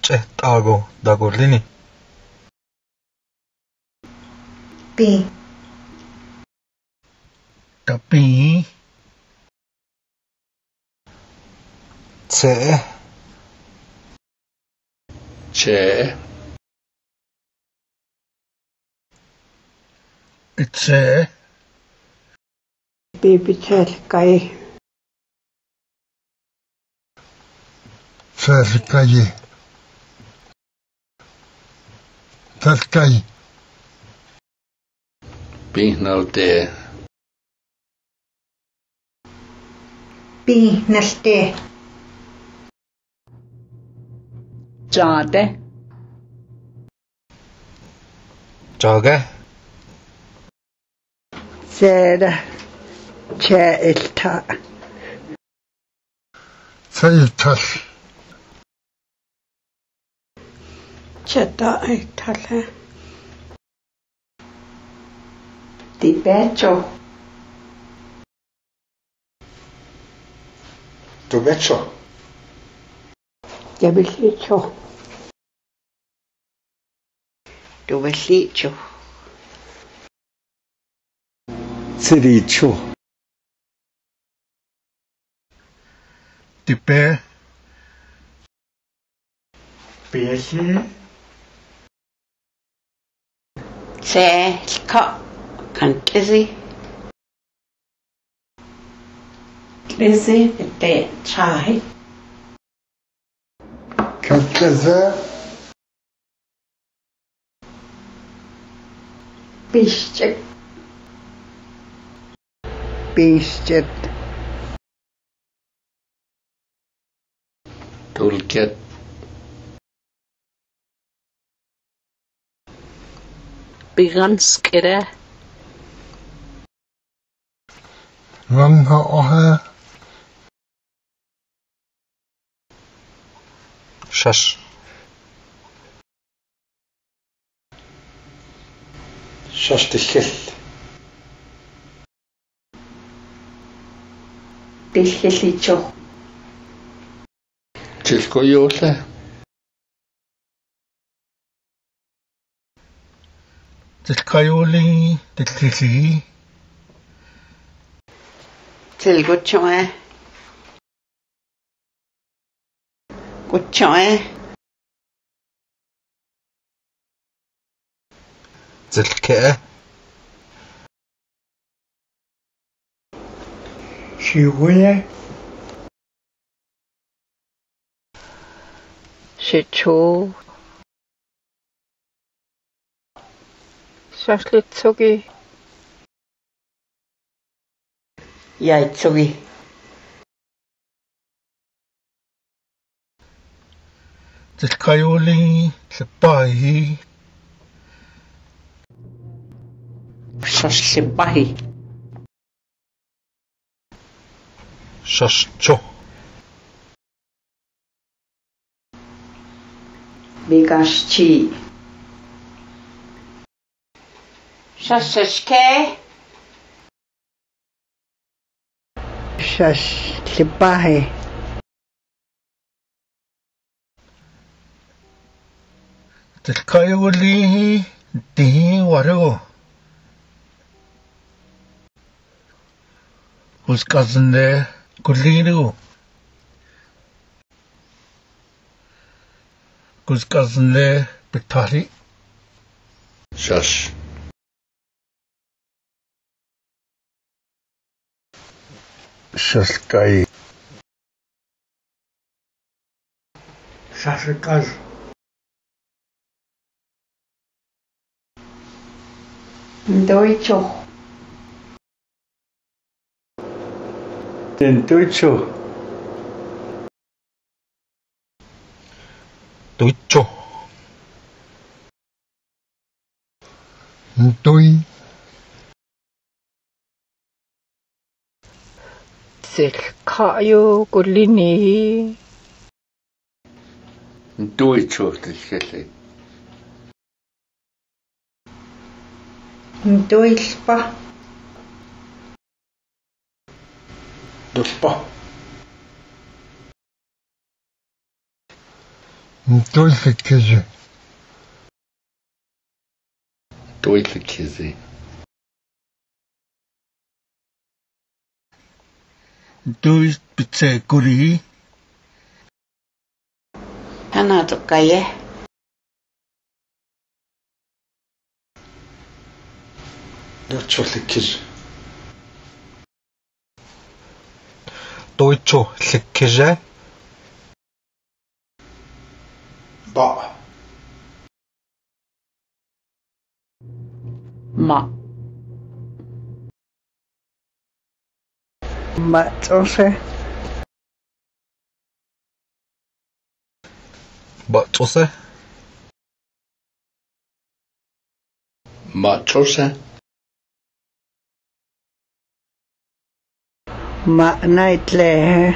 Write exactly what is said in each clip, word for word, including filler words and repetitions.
C'ehtago dagurlini. Pi. Tapi. Ce. Ce. Itse. Bibitel kai. Cercaye. Cercaye. Pihnalte. Pi nalte. Jade. Jage. Zera. Cha ilta. Saytas. Chata iltale. Di pecho. Tu becho. Yabilicho. Duvalicho. Cericho. Tipe. Piesi. Se ka kantisi. Lizzy. De chai. Kantleze. Bishchet. Bishchet. Tulket. Biganskere. Ranha ohe. Shash. Shashtichel. Dillicho. Chilcoyole. Tilkayoli. Tilkisi. Tilguchoe. Guchoe. Tilke. Shiweye. Shicho. Shashlitsugi. Yaitsugi. Tilkayoli. Sipahi. Shashlipahi. Shashcho. Bigashi. Shashashke. Shash lipahe. Tilkayoli. Dihi warago. Uskazinde. Kulliru. Uskazinde. Bitari. Shash. Shaskai. Shashikaz. Ndoicho. Tentucho. Tucho. Ntui. Silkayo gulini. Ntuicho tilkele. Ndoilpa. Dulpa. Дойсеккиже. Дойсеккиже. Дойс битсэ гүри. Hanatokkaye. Дойчуликкиже. Дойчо леккиже. Ба. Ma. Matsose. Бацусе. Мачосе. Ma'naitlehe.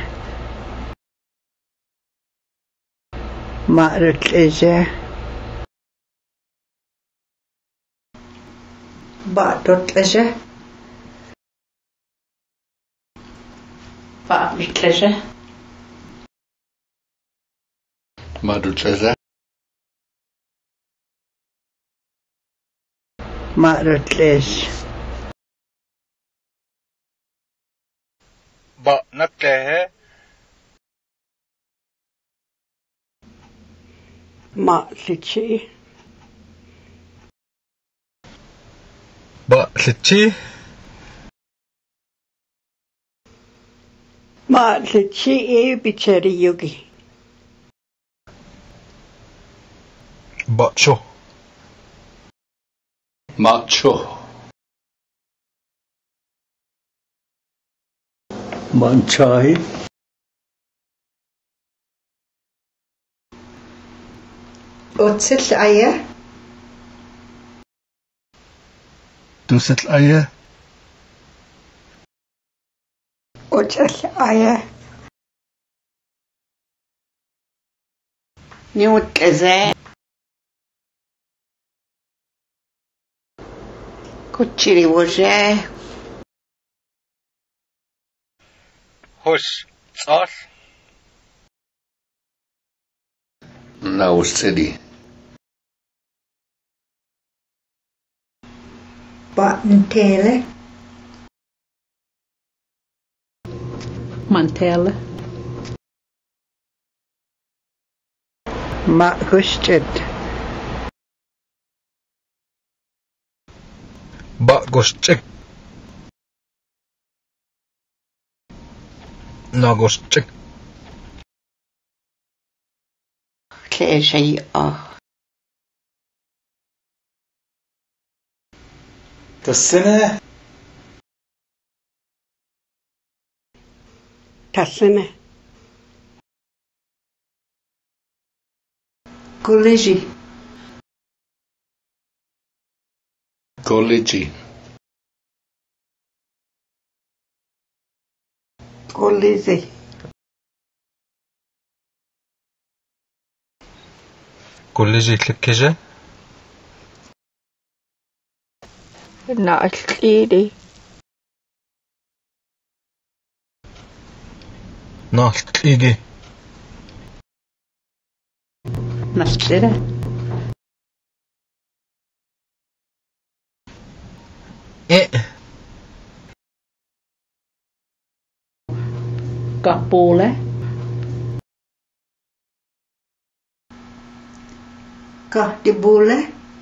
Ma'rutleze. Ba'rutleze. Ba vitleje. Madutleze. Ma'rutleze. Ба наклеhe. Ma'lichi. Ба личи. Ma'lichi e bichari yogi. Бачо. Macho. Manchai. Otsil aya. Дусэл ая. Otsil aya. Niutleze. Kuchiri woje. Хос цал. Наусцеди. Ba'ntele. Mantele. Ma'guschet. Ба гошчек. На гошчек. Kleshay ah. Тассене. Tassene. Collegi. Collegi. Collegi. Коллежи леккиже. Naaltlili. Наалтлиги. Nastere. Э. Kapule. Kahtibule.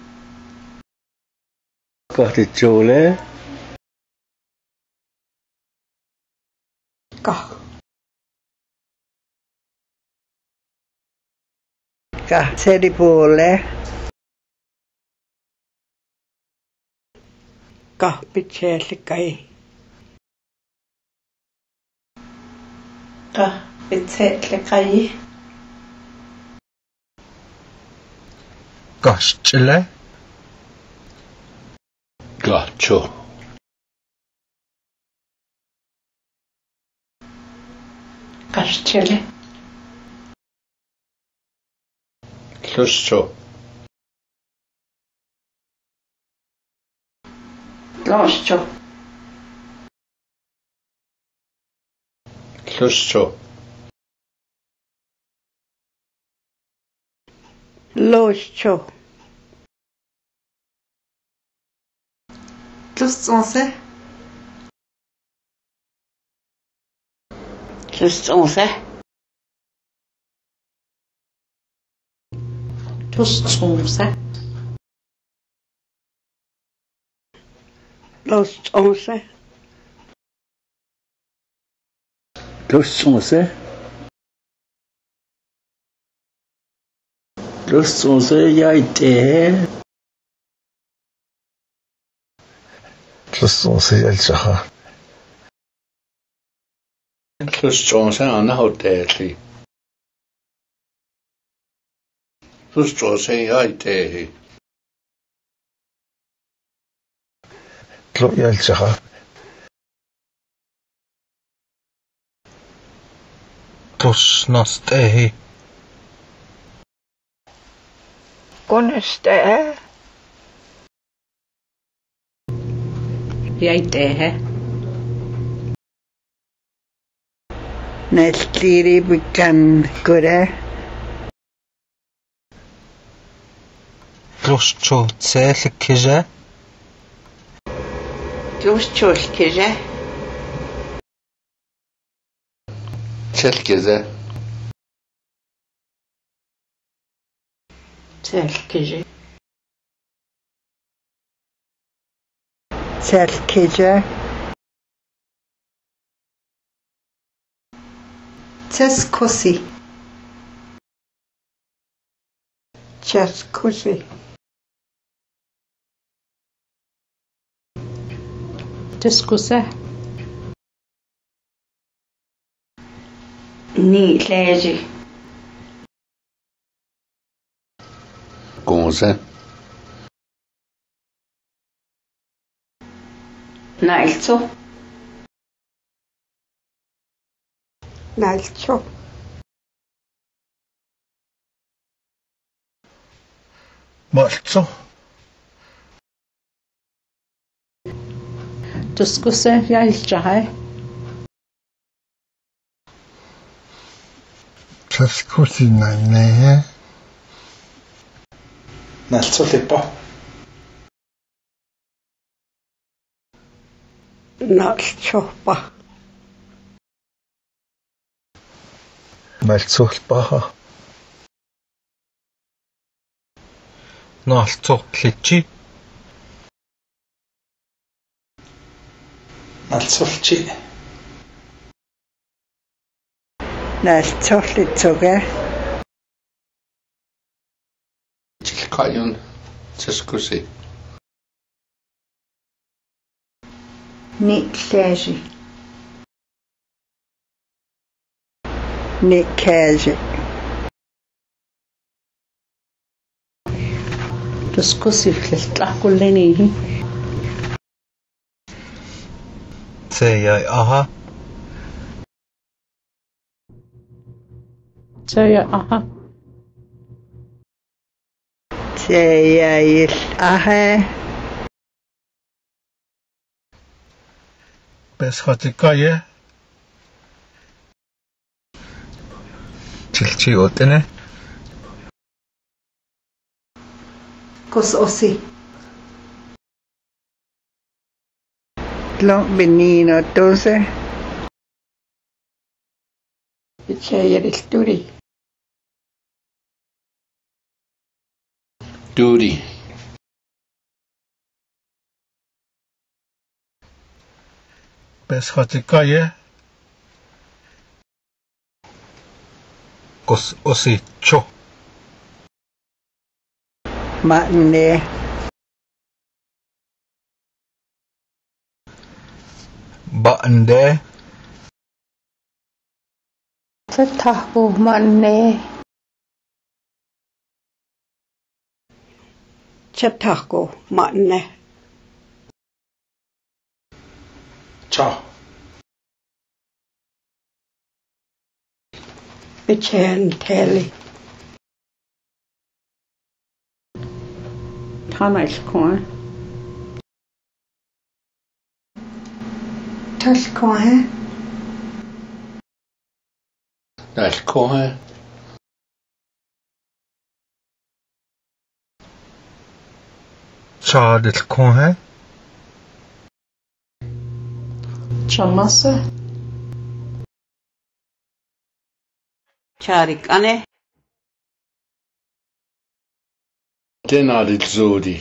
Kahtichole. Kah. Kah seripule. Kah pichelikai. Ka bitsetle kai. Гашчле. Gacho. Kaschele. Luscho. Loscho. Luscho. Loscho. Tusonse. Tusonse. Tusonse. Los once. Plus once. Plus once jeg det. Plus once yalchaha. Plus once anna hotelli. Plus once jeg det. Tlo yalchaha. Tus nostehi. Gunnestage. Jeg det. Naltiri bikan kura. Plus cho tselikeja. Tusçolkeje. Çelkeze. Selkeje. Selkeja. Tskosi. Tskosi. Tuskuse. Ni læge. Gonze. Nalto. Nalcho. Malcho. Tuskuse yalçahay. Tlaskusi nane. Naltsolippa. Nalchopa. Maltsulpaha. Naltsoplichi. Naltsolchi. Nalcholitsoga. Tilkajun. Telskusi. Ni læge. Ni kage. Tuskusi fliltlakullenihi. Tseyai aha. Tøya aha. Tjejail ahe. Beshatikaye. Chilchi otene. Kos osi. Lo benino doze. Tjejail duri. Duty. Beshatikaye. Kos osi cho. Matne. Ba'nde. Tatahu manne. Chatako matne. Cha. Bichen teli. Tanalkon. Talkohe. Nalkohe. चार कौन है Chamasa. Charikane. Dyna di zodi.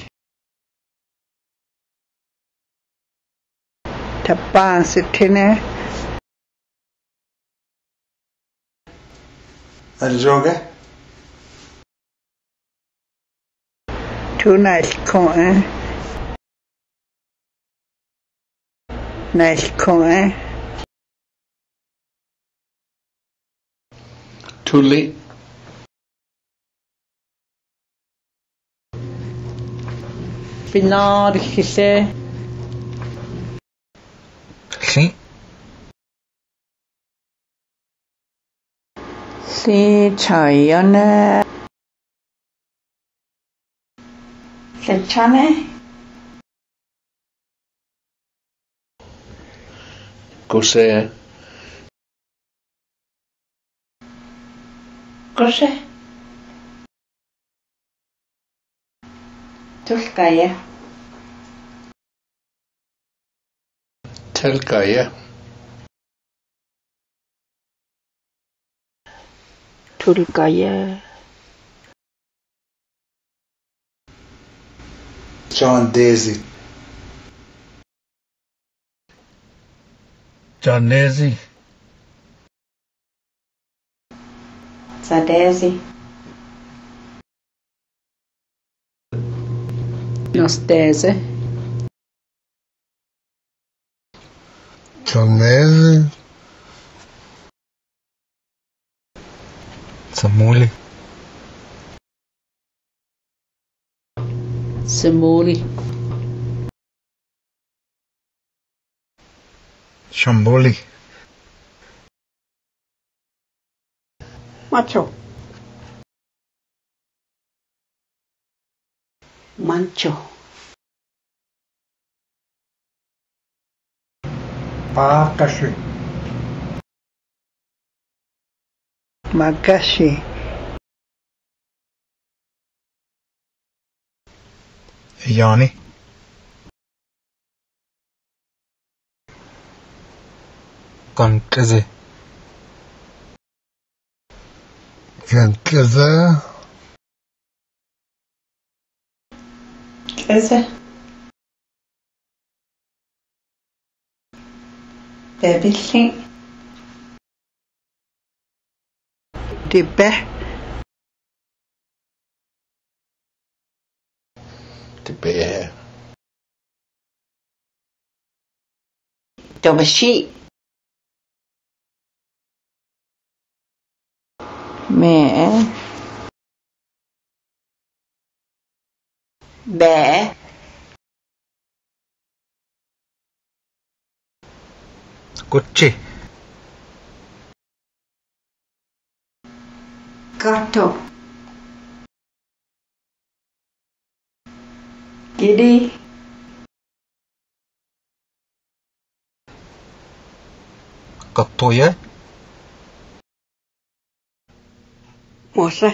Tapan sitine. Al-joge? Tu nice coin. Nice coin. Tuli. Binar hille. सी Si chayane. Sechane. Gose. Kose. Tulkaya. Telkaya. Tulkaya. John Daisy. जाननेजी Sadezi. Nostese. जाननेजी समूली Simuli. शंबोली Macho. Mancho. Pakashi. Magashi. यानी कंट्रीजे कंट्रीजे Eze. Bebilli. Dibbe. The bear. Dobashi. Me. Be. कुच्चे Gatto. Giddy. कत्तो ये Mosa.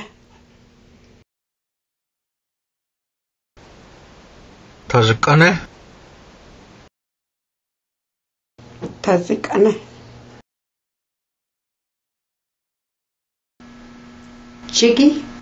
थजकने Tazikane. Chiggy.